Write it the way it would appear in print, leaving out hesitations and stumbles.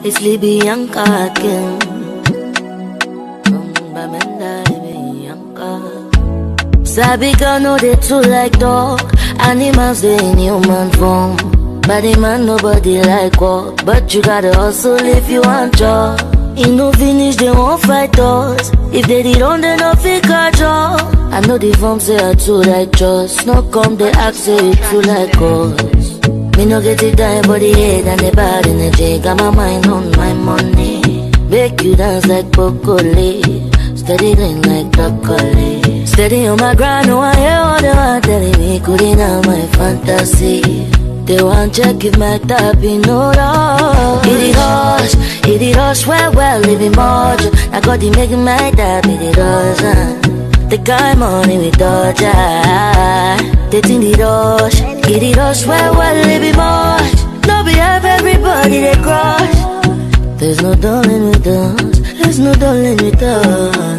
It's Libianca again. Sabi girl know they too like dog. Animals they in human form. Body man nobody like walk. But you gotta hustle if you want job. In no finish they won't fight us. If they did on they no fit catch up. I know the form say I too like trust. No come they ask say you too like us. Me no get it down body head and the bad energy. Got my mind on my money. Make you dance like broccoli. Steady green like broccoli. Steady on my grind, no I hear all they want telling me. Couldn't have my fantasy. They want check if my type be no rush. Hit it rush, well, living much. I got the making my type, hit it rush. The guy money with Dodger. They think the rush. Hit it rush, well, living much. No be have everybody they crush. There's no darling with us. There's no darling with us.